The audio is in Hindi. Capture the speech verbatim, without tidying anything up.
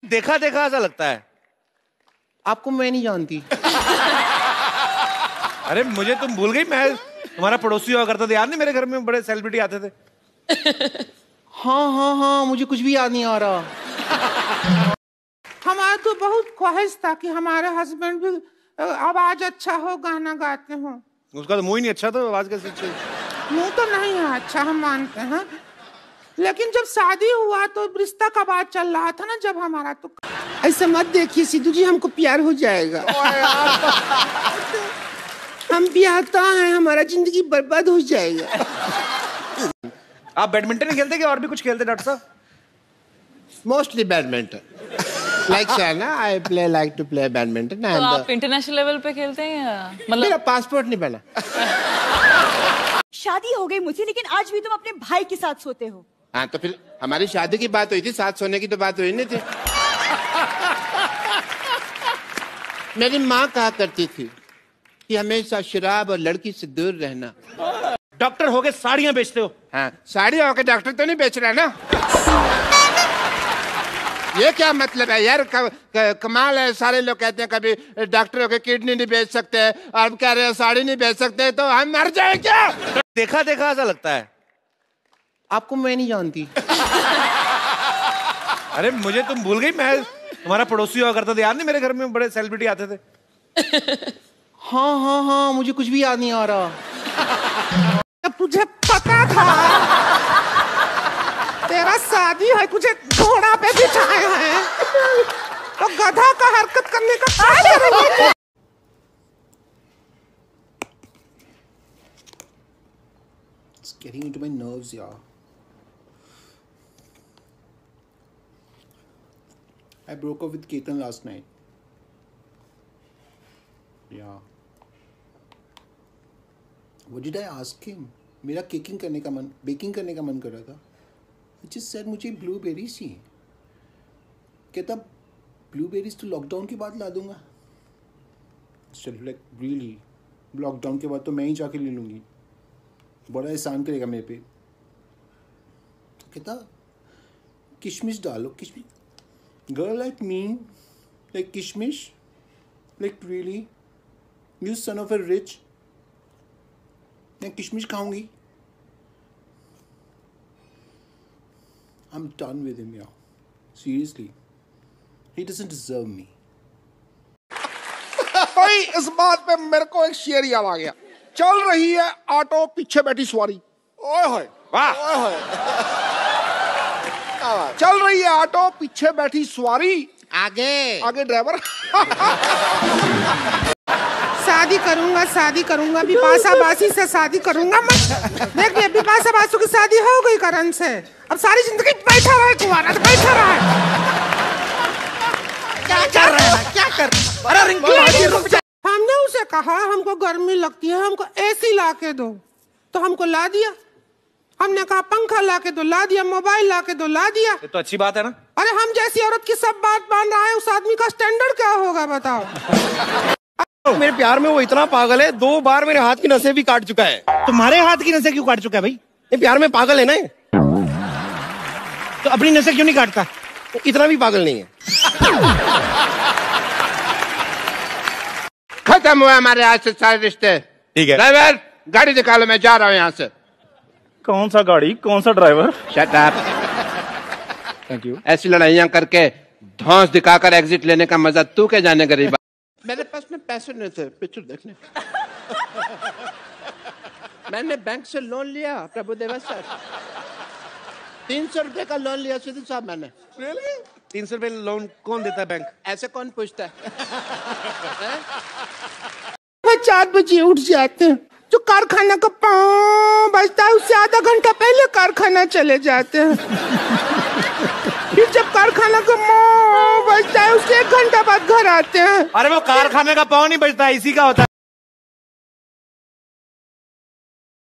देखा देखा ऐसा लगता है। आपको मैं नहीं जानती। अरे मुझे तुम भूल गई, मैं तुम्हारा पड़ोसी हुआ करता था, याद नहीं? मेरे घर में बड़े सेलिब्रिटी आते थे। हाँ हाँ हाँ, मुझे कुछ भी याद नहीं आ रहा। हमारा तो बहुत ख्वाहिश था कि हमारे हस्बैंड भी आवाज अच्छा हो, गाना गाते हो। उसका तो मुंह ही नहीं अच्छा, तो आवाज कैसे अच्छी? मुंह तो नहीं है अच्छा, हम मानते हैं, लेकिन जब शादी हुआ तो रिश्ता का बात चल रहा था ना जब हमारा, तो ऐसे मत देखिए सिद्धू जी, हमको प्यार हो जाएगा। हम ब्याहता हैं, हमारा जिंदगी बर्बाद हो जाएगा। आप बैडमिंटन ही खेलते कि और भी कुछ खेलते डॉक्टर साहब? Mostly badminton. लाइक शाना, I play like to play badminton. तो आप इंटरनेशनल लेवल पे खेलते हैं या मतलब? मेरा पासपोर्ट नहीं बना। शादी हो गई मुझे, लेकिन आज भी तुम अपने भाई के साथ सोते हो। हाँ तो फिर हमारी शादी की बात हुई थी, साथ सोने की तो बात हुई नहीं थी। मेरी माँ कहा करती थी कि हमेशा शराब और लड़की से दूर रहना। डॉक्टर हो गए साड़ियां बेचते हो? हाँ, साड़ियां होके डॉक्टर तो नहीं बेच रहा ना। ये क्या मतलब है यार? क, क, कमाल है, सारे लोग कहते हैं कभी डॉक्टर होके किडनी नहीं बेच सकते, और कह रहे हैं साड़ी नहीं बेच सकते, तो हम मर जाए क्या? देखा देखा ऐसा लगता है। आपको मैं नहीं जानती। अरे मुझे तुम भूल गई, मैं तुम्हारा पड़ोसी हुआ करता था, याद नहीं? मेरे घर में बड़े सेलिब्रिटी आते थे। हाँ हाँ हाँ, मुझे कुछ भी याद नहीं आ रहा। तुझे पता था तेरा शादी है, तुझे घोड़ा पे बिठाए हैं, तो गधा का हरकत करने का क्या जरूरत है? It's getting into my nerves, yeah. I broke up with Ketan last night. Yeah. What did I ask him? मेरा केकिंग करने का मन, बेकिंग करने का मन कर रहा था। I just said मुझे ब्लूबेरीज चाहिए। कहता ब्लूबेरीज तो लॉकडाउन के बाद ला दूंगा। Still like really, लॉकडाउन के बाद तो मैं ही जाके ले लूँगी, बड़ा एहसान करेगा मेरे पे। कहता किशमिश डालो, किशमिश। Girl like me, like kishmish, like really, you son of a rich. मैं किशमिश खाऊंगी? I'm done with him, yeah. Seriously, he doesn't deserve me. भाई इस बात पे मेरे को एक शेर याद आ गया। चल रही है ऑटो, पीछे बैठी सवारी। ओए होए, वाह, ओए होए। चल रही है ऑटो, पीछे बैठी सवारी, आगे आगे ड्राइवर। शादी करूंगा, शादी करूंगा, बिपाशा बासी से शादी करूंगा मैं। देख लिया, बिपाशा बासु की शादी हो गई करण से, अब सारी जिंदगी बैठा रहे कुंवारा, बैठा रहे। क्या कर रहे हैं? क्या कर? अरे रिंकी, हमने उसे कहा हमको गर्मी लगती है, हमको एसी ला के दो, तो हमको ला दिया। हमने कहा पंखा ला के दो, ला दिया। मोबाइल ला के दो, ला दिया। ये तो अच्छी बात है ना। अरे हम जैसी औरत की सब बात मान रहा है, उस आदमी का स्टैंडर्ड क्या होगा बताओ? मेरे प्यार में वो इतना पागल है, दो बार मेरे हाथ की नसें भी काट चुका है। तुम्हारे हाथ की नसें क्यों काट चुका है भाई? ये प्यार में पागल है ना। तो अपनी नसें क्यों नहीं काटता? इतना भी पागल नहीं है। खत्म हुआ हमारे आज से सारे रिश्ते। ठीक है ड्राइवर, गाड़ी निकालो, मैं जा रहा हूँ यहाँ से। कौन सा गाड़ी, कौन सा driver? Shut up. Thank you. ऐसी लड़ाइयाँ करके धौंस दिखाकर एग्जिट लेने का मजा तू क्या जाने गरीब। मेरे पास में पैसे नहीं थे पिक्चर देखने। मैंने बैंक से लोन लिया प्रभुदेवा सर, तीन सौ रुपए का लोन लिया सिद्धू साहब मैंने। really? तीन सौ रुपए लोन कौन देता है बैंक? ऐसे कौन पूछता है? चार बजे उठ जाते हैं, जो कारखाना का पाँव बजता है उससे आधा घंटा पहले कारखाना चले जाते हैं। फिर जब कारखाना का पाँव बजता है उससे एक घंटा बाद घर आते हैं। अरे वो कारखाने का पाँव नहीं बजता, इसी का होता है।